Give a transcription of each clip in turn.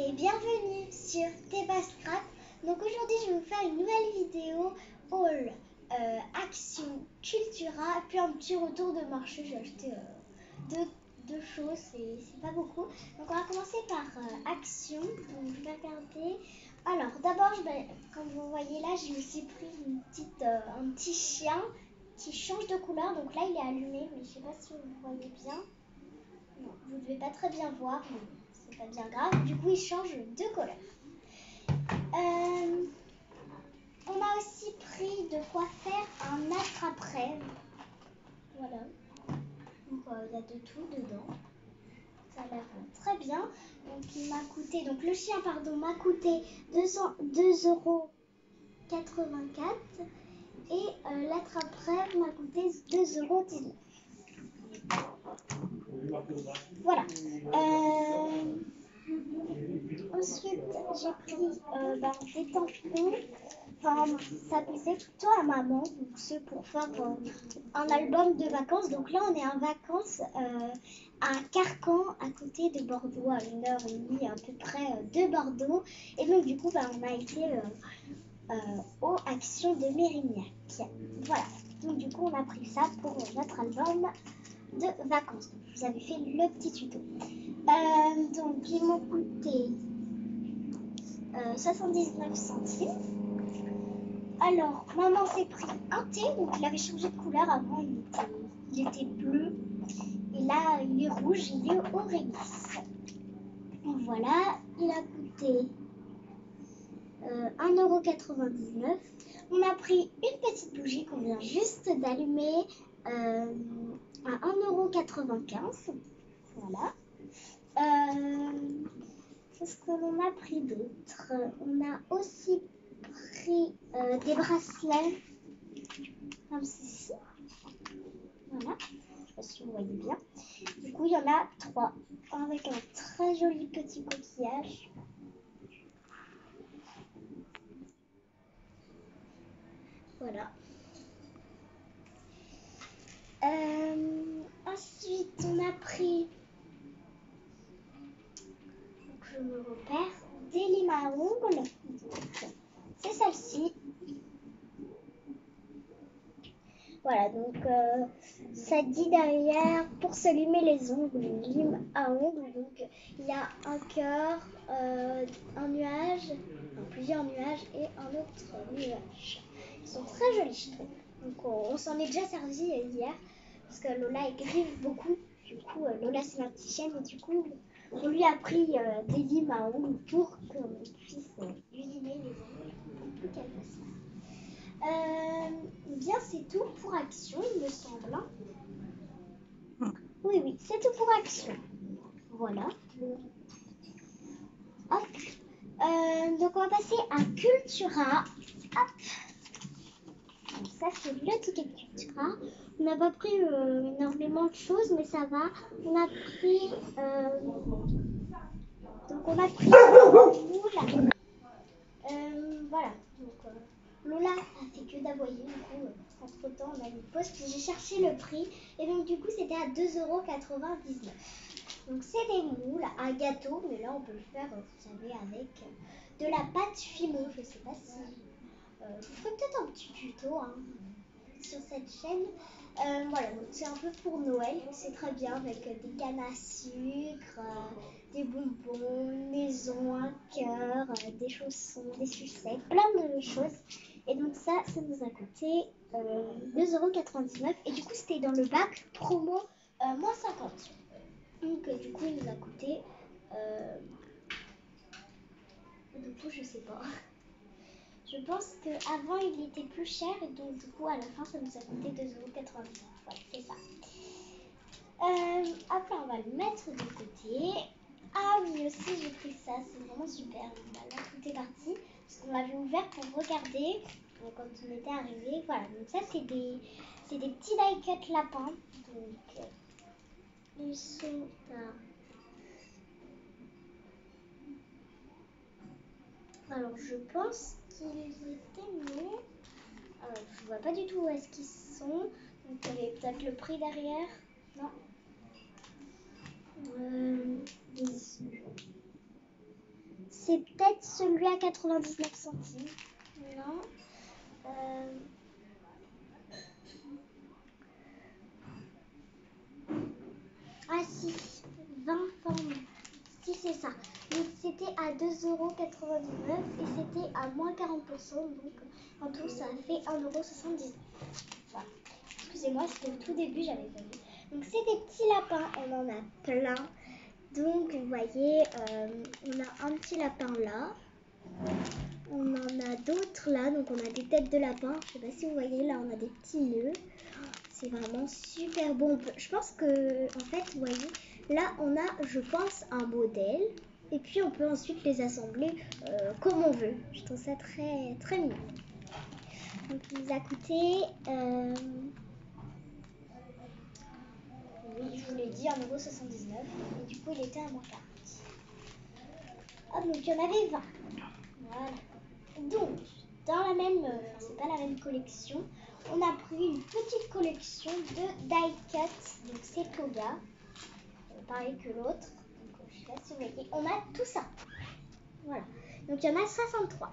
et bienvenue sur Teba Scrap. Donc aujourd'hui je vais vous faire une nouvelle vidéo haul Action Cultura, puis un petit retour de marché. J'ai acheté deux choses, c'est pas beaucoup. Donc on va commencer par Action. Donc je vais regarder. Alors d'abord, comme vous voyez là, j'ai aussi pris un petit chien qui change de couleur. Donc là il est allumé, mais je sais pas si vous voyez bien. Non, vous ne devez pas très bien voir, mais c'est pas bien grave. Du coup, il change de couleur. On a aussi pris de quoi faire un attrape-rêve. Voilà. Donc, il y a de tout dedans. Ça a l'air très bien. Donc, il m'a coûté, donc le chien, pardon, m'a coûté 2,84 € et l'attrape-rêve m'a coûté 2,19 €. Voilà. Ensuite, j'ai pris des tampons. Enfin, ça plaisait plutôt à maman. Donc, c'est pour faire un album de vacances. Donc là, on est en vacances à Carcan, à côté de Bordeaux, à 1h30 à peu près de Bordeaux. Et donc, du coup, on a été aux Actions de Mérignac. Voilà. Donc, du coup, on a pris ça pour notre album de vacances. Donc, je vous avais fait le petit tuto. Donc, ils m'ont coûté 79 centimes. Alors, maman s'est pris un thé, donc il avait changé de couleur. Avant, il était bleu. Et là, il est rouge, il est au réglisse. Donc voilà, il a coûté 1,99 €. On a pris une petite bougie qu'on vient juste d'allumer à 1,95 €. Voilà. Qu'est-ce que l'on a pris d'autre? On a aussi pris des bracelets comme ceci. Voilà, je ne sais pas si vous voyez bien. Du coup, il y en a 3 avec un très joli petit coquillage. Voilà. Ensuite, on a pris, donc je me repère, des limes à ongles. C'est celle-ci. Voilà, donc ça dit derrière pour se limer les ongles, une lime à ongles. Donc il y a un cœur, un nuage, plusieurs nuages et un autre nuage. Ils sont très jolis, je trouve. Donc on s'en est déjà servi hier parce que Lola écrive beaucoup. Du coup, Lola c'est ma petite chienne et du coup on lui a pris des limes à ongles pour qu'on puisse lui limer les ongles. Plus qu'elle fasse ça. Bien, c'est tout pour Action, il me semble. Oui, c'est tout pour Action. Voilà. Hop. Donc, on va passer à Cultura. Hop. Donc, ça, c'est le ticket Cultura. On n'a pas pris énormément de choses, mais ça va. On a pris... donc, on a pris... voilà. Donc, Lola a fait que d'aboyer, du coup, entre temps on a une pause, puis j'ai cherché le prix, et donc du coup c'était à 2,99 €. Donc c'est des moules à gâteau, mais là on peut le faire, vous savez, avec de la pâte Fimo. Je sais pas si... je vous ferai peut-être un petit tuto sur cette chaîne. Voilà, donc c'est un peu pour Noël, c'est très bien, avec des cannes à sucre, des bonbons, une maison, un cœur, des chaussons, des sucettes, plein de choses. Et donc ça nous a coûté 2,99 €. Et du coup, c'était dans le bac promo moins 50. Donc du coup, il nous a coûté... du coup, je sais pas. Je pense qu'avant, il était plus cher. Et donc du coup, à la fin, ça nous a coûté 2,99 €. Voilà, c'est ça. Après, on va le mettre de côté. Ah oui, aussi j'ai pris ça, c'est vraiment super. Là, tout est parti parce qu'on l'avait ouvert pour regarder quand on était arrivé. Voilà, donc ça c'est des petits die-cut lapins. Donc ils sont alors je pense qu'ils étaient mieux. Je vois pas du tout où est-ce qu'ils sont. Donc il y avait peut-être le prix derrière. Non. C'est peut-être celui à 99 centimes. Non. Ah si, 20 formes. Si c'est ça. Donc c'était à 2,99 € et c'était à moins 40%. Donc en tout ça a fait 1,79 €. Voilà. Excusez-moi, c'était au tout début, j'avais pas vu. Donc c'est des petits lapins, on en a plein. Donc vous voyez, on a un petit lapin là. On en a d'autres là, donc on a des têtes de lapin. Je sais pas si vous voyez, là on a des petits nœuds. C'est vraiment super bon. Je pense que, en fait, vous voyez, là on a, je pense, un modèle. Et puis on peut ensuite les assembler comme on veut. Je trouve ça très, très mignon. Donc il nous a coûté, oui, je vous l'ai dit, 1,79 €. Et du coup, il était à moins 40. Hop, donc il y en avait 20. Voilà. Donc, dans la même, c'est pas la même collection, on a pris une petite collection de die-cut, donc c'est Toga, pareil que l'autre. Donc, je sais pas si vous voyez, on a tout ça. Voilà. Donc, il y en a 63.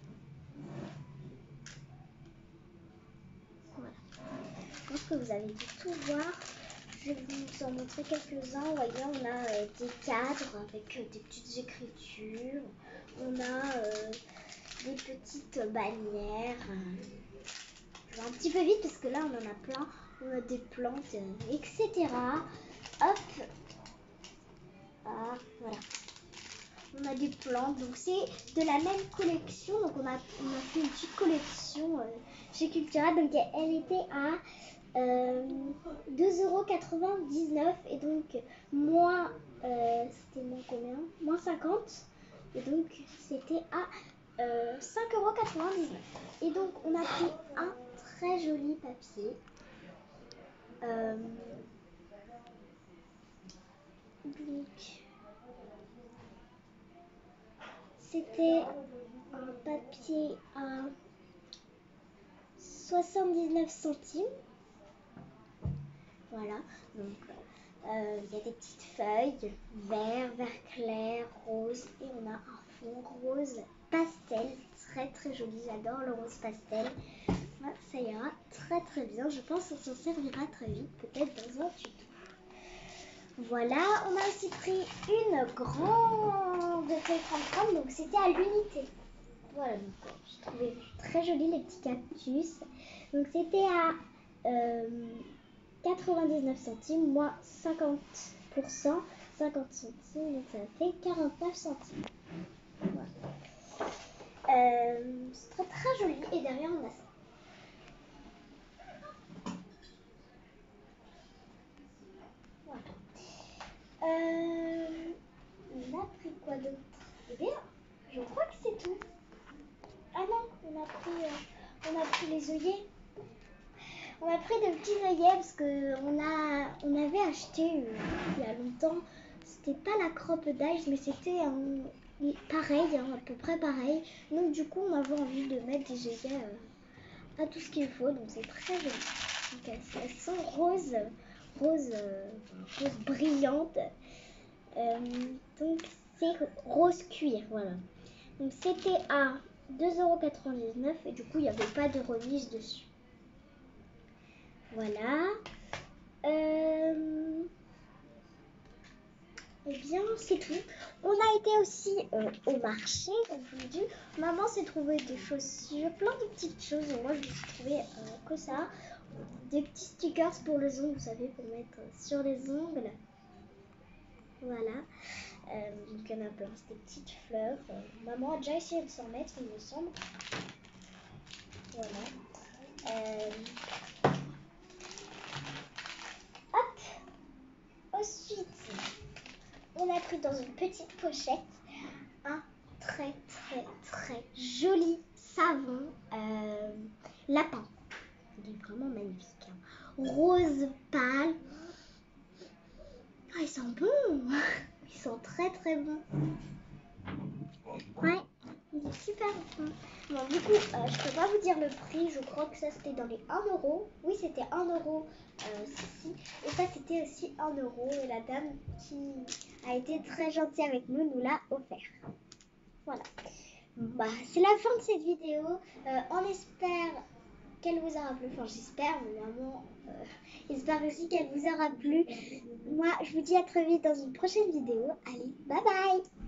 Voilà. Je pense que vous avez dû tout voir. Je vais vous en montrer quelques-uns. Vous voyez, on a des cadres avec des petites écritures. On a des petites bannières. Je vais un petit peu vite parce que là, on en a plein. On a des plantes, etc. Hop. Ah, voilà. On a des plantes. Donc, c'est de la même collection. Donc, on a fait une petite collection chez Cultura. Donc, elle était à 2,99 € et donc moins, c'était moins combien? Moins 50. Et donc, c'était à 5,99 €. Et donc, on a pris un très joli papier. Donc, c'était un papier à 79 centimes. Voilà, donc il y a des petites feuilles, vert clair, rose, et on a un fond rose pastel, très très joli, j'adore le rose pastel. Voilà, ça ira très très bien, je pense qu'on s'en servira très vite, peut-être dans un tuto. Voilà, on a aussi pris une grande feuille 30, donc c'était à l'unité. Voilà, donc je trouvais très joli les petits cactus. Donc c'était à 99 centimes, moins 50%, 50 centimes, donc ça fait 49 centimes. Voilà. C'est très très joli et derrière on a ça. Voilà. On a pris quoi d'autre? Eh bien, je crois que c'est tout. Ah non, on a pris les œillets. On a pris de petits œillets parce on avait acheté il y a longtemps. C'était pas la crocodile, mais c'était pareil, à peu près pareil. Donc du coup, on avait envie de mettre des œillets à tout ce qu'il faut. Donc c'est très joli. Donc elles sont roses, rose brillante. Donc c'est rose cuir, voilà. Donc c'était à 2,99 € et du coup il n'y avait pas de remise dessus. Voilà. Eh bien, c'est tout. On a été aussi au marché, comme je vous l'ai dit. Maman s'est trouvé des chaussures, plein de petites choses. Et moi, je me suis trouvé que ça. Des petits stickers pour les ongles, vous savez, pour mettre sur les ongles. Voilà. Donc, il y en a plein. C'est des petites fleurs. Maman a déjà essayé de s'en mettre, il me semble. Voilà. Ensuite, on a pris dans une petite pochette un très très très joli savon lapin. Il est vraiment magnifique. Rose pâle. Ah, ils sont bons. Ils sont très très bons. Ouais, il est super bon. Bon, du coup, je peux pas vous dire le prix. Je crois que ça c'était dans les 1 €. Oui, c'était 1 € ceci. Et ça c'était aussi 1 €. Et la dame qui a été très gentille avec nous l'a offert. Voilà. Bah, c'est la fin de cette vidéo. On espère qu'elle vous aura plu. Enfin, j'espère, mais maman j'espère aussi qu'elle vous aura plu. Moi, je vous dis à très vite dans une prochaine vidéo. Allez, bye bye!